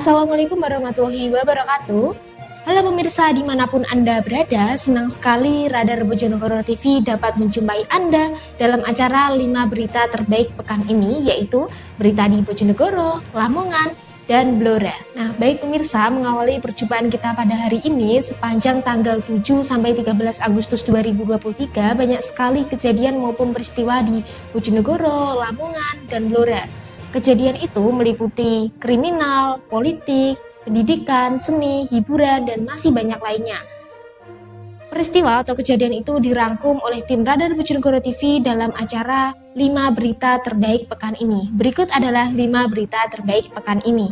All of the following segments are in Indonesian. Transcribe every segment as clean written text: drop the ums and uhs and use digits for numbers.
Assalamualaikum warahmatullahi wabarakatuh. Halo pemirsa dimanapun Anda berada, senang sekali Radar Bojonegoro TV dapat menjumpai Anda dalam acara 5 berita terbaik pekan ini, yaitu berita di Bojonegoro, Lamongan, dan Blora. Nah, baik pemirsa, mengawali perjumpaan kita pada hari ini sepanjang tanggal 7 sampai 13 Agustus 2023 banyak sekali kejadian maupun peristiwa di Bojonegoro, Lamongan, dan Blora. Kejadian itu meliputi kriminal, politik, pendidikan, seni, hiburan, dan masih banyak lainnya. Peristiwa atau kejadian itu dirangkum oleh tim Radar Bojonegoro TV dalam acara 5 berita terbaik pekan ini. Berikut adalah 5 berita terbaik pekan ini.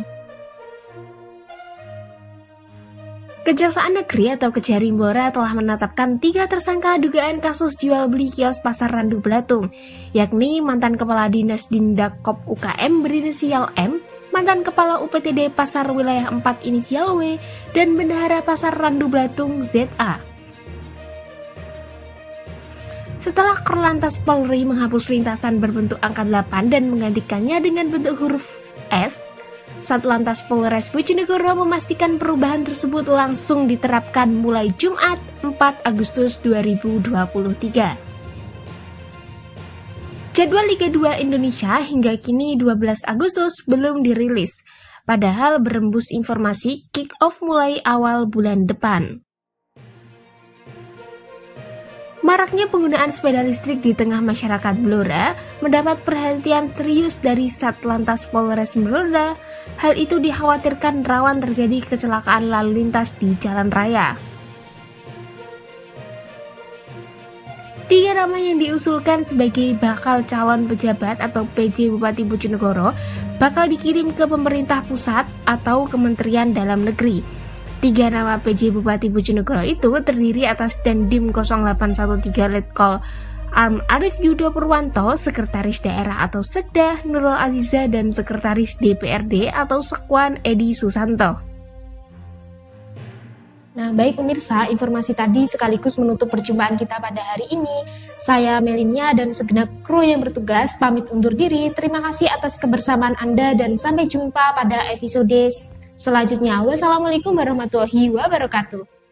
Kejaksaan Negeri atau Kejari Blora telah menetapkan 3 tersangka dugaan kasus jual beli kios Pasar Randu Belatung, yakni mantan Kepala Dinas Dindakop UKM berinisial M, mantan Kepala UPTD Pasar Wilayah 4 inisial W, dan Bendahara Pasar Randu Belatung ZA. Setelah Korlantas Polri menghapus lintasan berbentuk angka 8 dan menggantikannya dengan bentuk huruf S, Satlantas Polres Bojonegoro memastikan perubahan tersebut langsung diterapkan mulai Jumat 4 Agustus 2023. Jadwal Liga 2 Indonesia hingga kini 12 Agustus belum dirilis, padahal berembus informasi kick-off mulai awal bulan depan. Maraknya penggunaan sepeda listrik di tengah masyarakat Blora mendapat perhatian serius dari Satlantas Polres Blora. Hal itu dikhawatirkan rawan terjadi kecelakaan lalu lintas di jalan raya. 3 nama yang diusulkan sebagai bakal calon pejabat atau PJ Bupati Bojonegoro bakal dikirim ke pemerintah pusat atau Kementerian Dalam Negeri. 3 nama PJ Bupati Bojonegoro itu terdiri atas Dandim 0813 Letkol Arm Arif Yudo Purwanto, Sekretaris Daerah atau Sekda Nurul Aziza, dan Sekretaris DPRD atau Sekwan Edi Susanto. Nah, baik pemirsa, informasi tadi sekaligus menutup perjumpaan kita pada hari ini. Saya Melinia dan segenap kru yang bertugas pamit undur diri. Terima kasih atas kebersamaan Anda dan sampai jumpa pada episode selanjutnya. Wassalamualaikum warahmatullahi wabarakatuh.